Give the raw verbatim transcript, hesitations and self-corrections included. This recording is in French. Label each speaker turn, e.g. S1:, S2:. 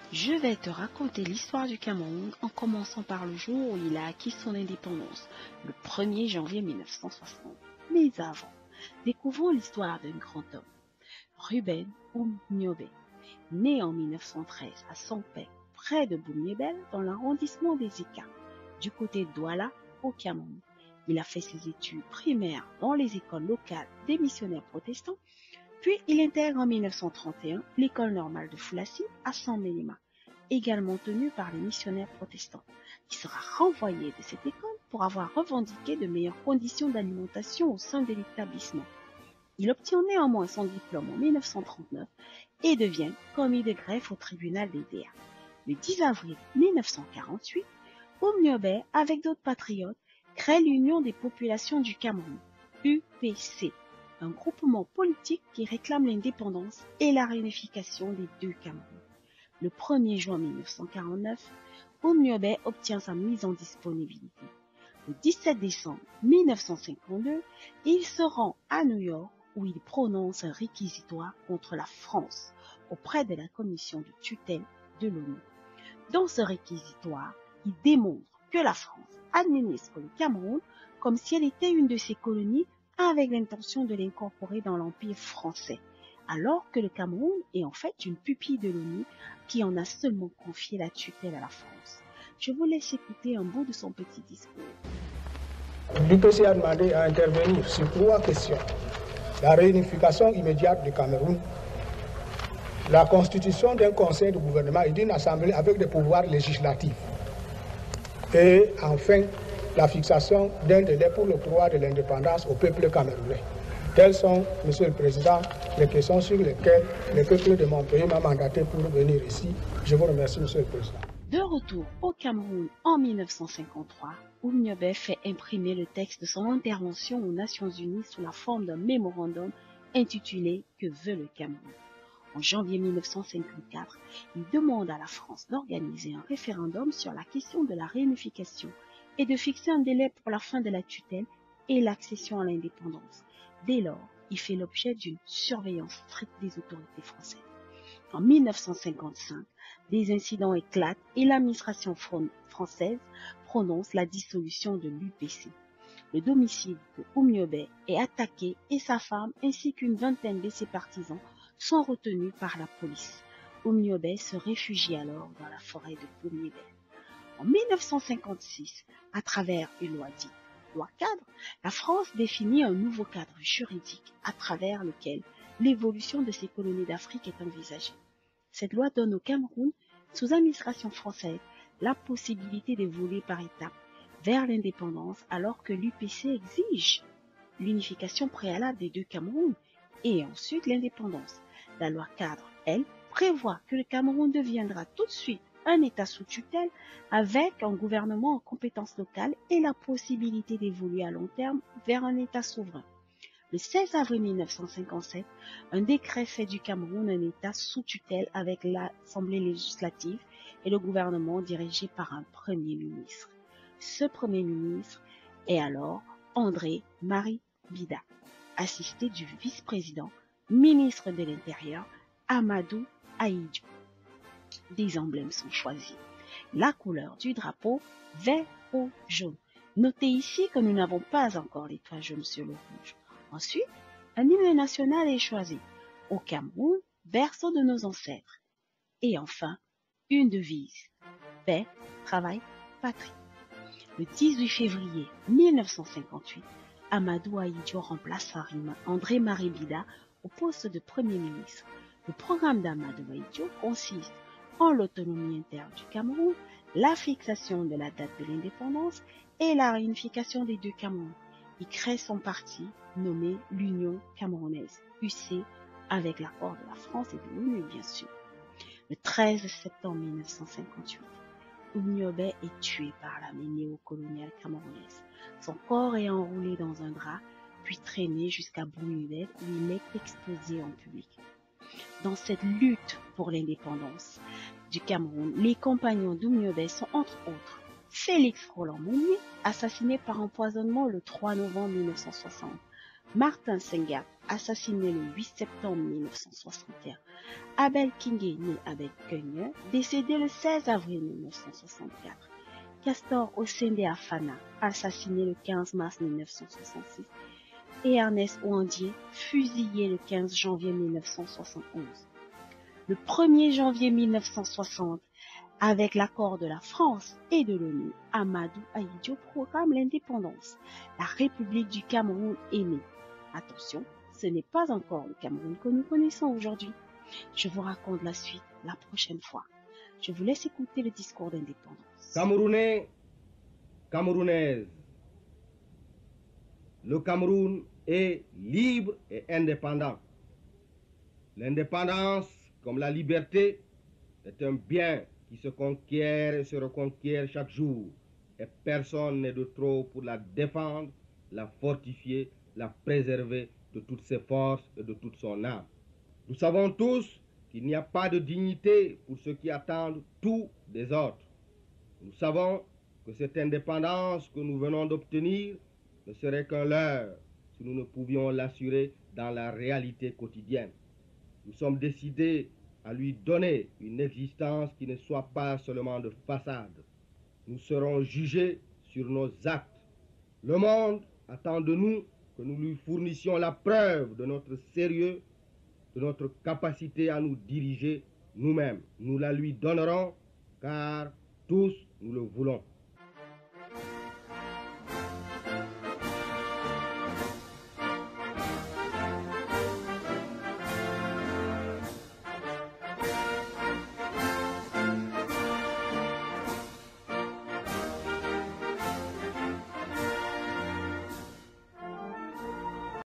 S1: Je vais te raconter l'histoire du Cameroun en commençant par le jour où il a acquis son indépendance, le premier janvier mille neuf cent soixante. Mais avant, découvrons l'histoire d'un grand homme, Ruben Oumniobé, né en mille neuf cent treize à Sampé, près de Boumniébel, dans l'arrondissement des Eka, du côté de Douala, au Cameroun. Il a fait ses études primaires dans les écoles locales des missionnaires protestants, puis il intègre en mille neuf cent trente et un l'école normale de Foulassi à Saint-Mélima, également tenue par les missionnaires protestants. Il sera renvoyé de cette école pour avoir revendiqué de meilleures conditions d'alimentation au sein de l'établissement. Il obtient néanmoins son diplôme en mille neuf cent trente-neuf et devient commis de greffe au tribunal des D A. Le dix avril mille neuf cent quarante-huit, Oumniobé, avec d'autres patriotes, crée l'Union des populations du Cameroun, U P C, un groupement politique qui réclame l'indépendance et la réunification des deux Camerouns. Le premier juin mille neuf cent quarante-neuf, Oumniobé obtient sa mise en disponibilité. Le dix-sept décembre mille neuf cent cinquante-deux, il se rend à New York où il prononce un réquisitoire contre la France auprès de la commission de tutelle de l'ONU. Dans ce réquisitoire, il démontre que la France administre le Cameroun comme si elle était une de ses colonies avec l'intention de l'incorporer dans l'Empire français, alors que le Cameroun est en fait une pupille de l'ONU qui en a seulement confié la tutelle à la France. Je vous laisse écouter un bout de son petit discours.
S2: L'U P C a demandé à intervenir sur trois questions. La réunification immédiate du Cameroun, la constitution d'un conseil de gouvernement et d'une assemblée avec des pouvoirs législatifs, et enfin la fixation d'un délai pour le droit de l'indépendance au peuple camerounais. Telles sont, Monsieur le Président, les questions sur lesquelles le peuple de mon pays m'a mandaté pour venir ici. Je vous remercie, Monsieur le Président.
S1: De retour au Cameroun en mille neuf cent cinquante-trois, Oumniobé fait imprimer le texte de son intervention aux Nations Unies sous la forme d'un mémorandum intitulé « Que veut le Cameroun ?» En janvier mille neuf cent cinquante-quatre, il demande à la France d'organiser un référendum sur la question de la réunification et de fixer un délai pour la fin de la tutelle et l'accession à l'indépendance. Dès lors, il fait l'objet d'une surveillance stricte des autorités françaises. En mille neuf cent cinquante-cinq, des incidents éclatent et l'administration française prononce la dissolution de l'U P C. Le domicile de Oumniobé est attaqué et sa femme ainsi qu'une vingtaine de ses partisans sont retenus par la police. Oumniobé se réfugie alors dans la forêt de Boumniébel. En mille neuf cent cinquante-six, à travers une loi dite loi cadre, la France définit un nouveau cadre juridique à travers lequel l'évolution de ces colonies d'Afrique est envisagée. Cette loi donne au Cameroun, sous administration française, la possibilité d'évoluer par étapes vers l'indépendance alors que l'U P C exige l'unification préalable des deux Camerouns et ensuite l'indépendance. La loi cadre, elle, prévoit que le Cameroun deviendra tout de suite un État sous tutelle avec un gouvernement en compétences locales et la possibilité d'évoluer à long terme vers un État souverain. Le seize avril mille neuf cent cinquante-sept, un décret fait du Cameroun un État sous tutelle avec l'Assemblée législative et le gouvernement dirigé par un Premier ministre. Ce Premier ministre est alors André-Marie Bida, assisté du vice-président, ministre de l'Intérieur, Amadou Ahidjo. Des emblèmes sont choisis. La couleur du drapeau, vert ou jaune. Notez ici que nous n'avons pas encore l'étoile jaune sur le rouge. Ensuite, un hymne national est choisi. Au Cameroun, berceau de nos ancêtres. Et enfin, une devise. Paix, travail, patrie. Le dix-huit février mille neuf cent cinquante-huit, Amadou Ahidjo remplace André-Marie Bida au poste de Premier ministre. Le programme d'Amadou Ahidjo consiste en l'autonomie interne du Cameroun, la fixation de la date de l'indépendance et la réunification des deux Camerouns. Il crée son parti nommé l'Union camerounaise, U C, avec l'accord de la France et de l'ONU bien sûr. Le treize septembre mille neuf cent cinquante-huit, Oumniobé est tué par l'armée néocoloniale camerounaise. Son corps est enroulé dans un drap, puis traîné jusqu'à Boumniébel où il est exposé en public. Dans cette lutte pour l'indépendance du Cameroun, les compagnons d'Oumniobé sont entre autres Félix Roland Mounier, assassiné par empoisonnement le trois novembre mille neuf cent soixante, Martin Senghor, assassiné le huit septembre mille neuf cent soixante et un. Abel Kingé, né Abel Keugneur, décédé le seize avril mille neuf cent soixante-quatre. Castor Osende Afana, assassiné le quinze mars mille neuf cent soixante-six. Et Ernest Ouandier, fusillé le quinze janvier mille neuf cent soixante et onze. Le premier janvier mille neuf cent soixante, avec l'accord de la France et de l'ONU, Amadou Ahidjo proclame l'indépendance. La République du Cameroun est née. Attention, ce n'est pas encore le Cameroun que nous connaissons aujourd'hui. Je vous raconte la suite la prochaine fois. Je vous laisse écouter le discours d'indépendance.
S3: Camerounais, Camerounaises, le Cameroun est libre et indépendant. L'indépendance, comme la liberté, est un bien qui se conquiert et se reconquiert chaque jour. Et personne n'est de trop pour la défendre, la fortifier, la préserver de toutes ses forces et de toute son âme. Nous savons tous qu'il n'y a pas de dignité pour ceux qui attendent tout des autres. Nous savons que cette indépendance que nous venons d'obtenir ne serait qu'un leurre si nous ne pouvions l'assurer dans la réalité quotidienne. Nous sommes décidés à lui donner une existence qui ne soit pas seulement de façade. Nous serons jugés sur nos actes. Le monde attend de nous que nous lui fournissions la preuve de notre sérieux, de notre capacité à nous diriger nous-mêmes. Nous la lui donnerons car tous nous le voulons.